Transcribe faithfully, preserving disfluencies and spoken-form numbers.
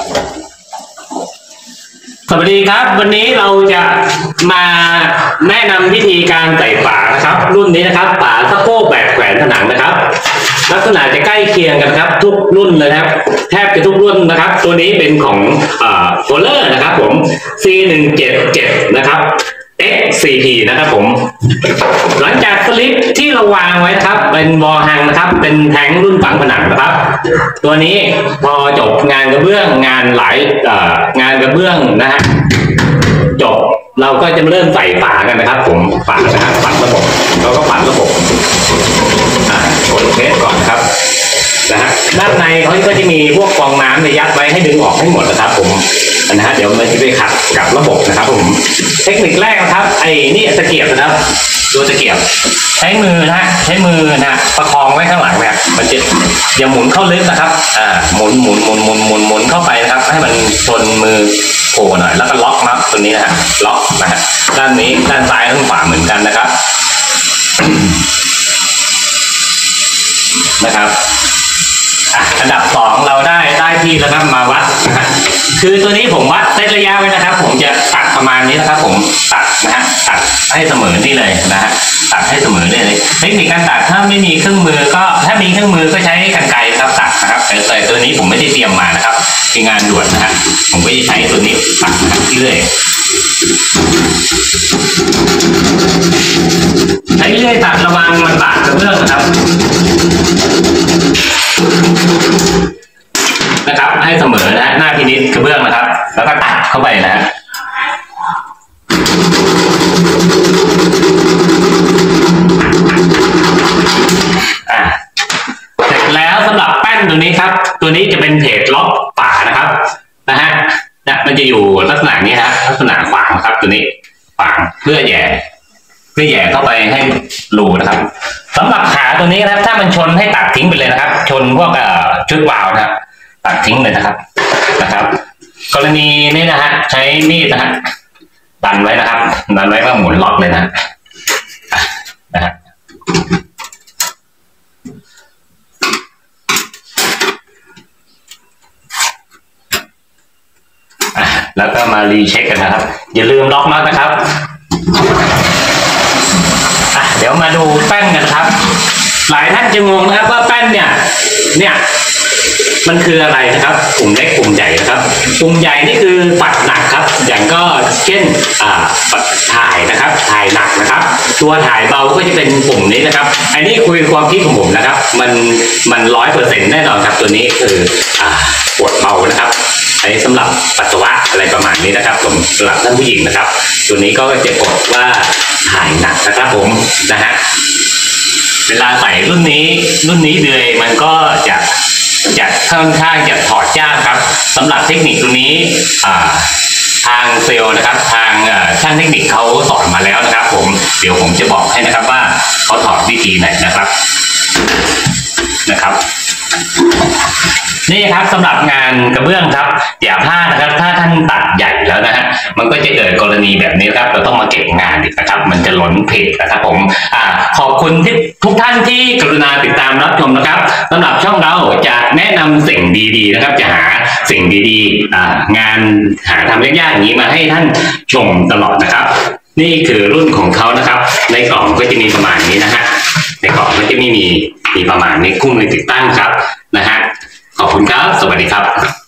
สวัสดีครับวันนี้เราจะมาแนะนำวิธีการใส่ฝานะครับรุ่นนี้นะครับฝาสะโพกแบบแขวนผนังนะครับลักษณะจะใกล้เคียงกันครับทุกรุ่นเลยครับแทบจะทุกรุ่นนะครับตัวนี้เป็นของโฟลเลอร์นะครับผม ซี หนึ่งเจ็ดเจ็ด นะครับ เอ็กซ์ ซี พี นะครับผมหลังจากสลิปที่เราวางไว้ครับเป็นวอลฮังนะครับเป็นแทงรุ่นฝังผนังนะครับตัวนี้พอจบงานกระเบื้องงานหลายงานกระเบื้องนะฮะจบเราก็จะเริ่มใส่ฝากันนะครับผมฝานะครับฝังระบบเราก็ฝังระบบอ่ากดเทสก่อนครับนะฮะด้านในเขาก็จะมีพวกฟองน้ำในยัดไว้ให้ดึงออกให้หมดนะครับผมนะฮะเดี๋ยวมันจะไปขัดกับระบบนะครับผมเทคนิคแรกนะครับไอ้นี่ตะเกียบนะครับตัวตะเกียบใช้มือนะใช้มือนะประคองไว้ข้างหลังนะครับมันจะอย่าหมุนเข้าลึกนะครับอ่าหมุนหมุนหมุนหมุนหมุนหมุนเข้าไปนะครับให้มันชนมือโผล่หน่อยแล้วก็ล็อกมัดตัวนี้นะฮะล็อกนะฮะด้านนี้ด้านซ้ายด้านขวาเหมือนกันนะครับนะครับอันดับสองเราได้ได้ที่แล้วครับมาวัดนะฮะคือตัวนี้ผมวัดเซตระยะไว้นะครับผมจะตัดประมาณนี้นะครับผมตัดนะฮะตัดให้เสมอนี่เลยนะฮะตัดให้เสมอได้เลยเทคนิคการตัดถ้าไม่มีเครื่องมือก็ถ้ามีเครื่องมือก็ใช้กรรไกรครับตัดนะครับแต่ตัวนี้ผมไม่ได้เตรียมมานะครับเป็นงานด่วนนะฮะผมก็จะใช้ตัวนี้ตัดนะครับที่เรื่อยใช้เลื่อยตัดระวังมันบาดกระเบื้องนะครับนะครับให้เสมอนะหน้าพินิจกระเบื้องนะครับแล้วก็ตัดเข้าไปนะฮะอ่าเสร็จแล้วสำหรับแป้นตัวนี้ครับตัวนี้จะเป็นเพจล็อกฝานะครับนะฮะเนี่ยมันจะอยู่ลักษณะนี้ฮะลักษณะขวางครับตัวนี้ขวางเพื่อแย่เพื่อแย่เข้าไปให้รูนะครับสำหรับขาตัวนี้นะครับถ้ามันชนให้ตัดทิ้งไปเลยนะครับชนพวกชุดวาล์วนะครับตัดทิ้งเลยนะครับนะครับกรณีนี้นะฮะใช้มีดนะฮะดันไว้นะครับดันไว้ก็หมุนล็อกเลยนะนะฮะแล้วก็มารีเช็คกันนะครับอย่าลืมล็อกน็อตนะครับอ่ะเดี๋ยวมาดูแป้นกันครับหลายท่านจะงงนะครับว่าแป้นเนี่ยเนี่ยมันคืออะไรนะครับปุ่มเล็กปุ่มใหญ่นะครับปุ่มใหญ่นี่คือปัดหนักครับอย่างก็เช่นอ่าปัดถ่ายนะครับถ่ายหนักนะครับตัวถ่ายเบาก็จะเป็นปุ่มนี้นะครับอันนี้คุยความคิดของผมนะครับมันมันร้อยเปอร์เซ็นต์แน่นอนครับตัวนี้คืออ่าปวดเบานะครับอันนี้สำหรับปัสสาวะอะไรประมาณนี้นะครับผมสำหรับท่านผู้หญิงนะครับตัวนี้ก็จะกดว่าถ่ายหนักนะครับผมนะฮะเวลาใส่รุ่นนี้รุ่นนี้เลยมันก็จะจะค่อนข้างจะถอดยากครับสำหรับเทคนิคตัวนี้ทางเซลล์นะครับทางช่างเทคนิคเขาสอนมาแล้วนะครับผมเดี๋ยวผมจะบอกให้นะครับว่าเขาถอดวิธีไหนนะครับนะครับนี่ครับสำหรับงานกระเบื้องครับอย่าพลาดนะครับถ้าท่านตัดใหญ่แล้วนะฮะมันก็จะเกิดกรณีแบบนี้ครับเราต้องมาเก็บงานอีกนะครับมันจะล้นเพจนะครับผมอ่าขอบคุณทุกท่านที่กรุณาติดตามรับชมนะครับสำหรับช่องเราจะแนะนำสิ่งดีๆนะครับจะหาสิ่งดีๆอ่างานหาทำยากๆอย่างนี้มาให้ท่านชมตลอดนะครับนี่คือรุ่นของเขานะครับในกล่องก็จะมีประมาณนี้นะฮะในกล่องก็จะไม่มีมีประมาณนี้คู่มือติดตั้งครับนะฮะขอบคุณครับสวัสดีครับ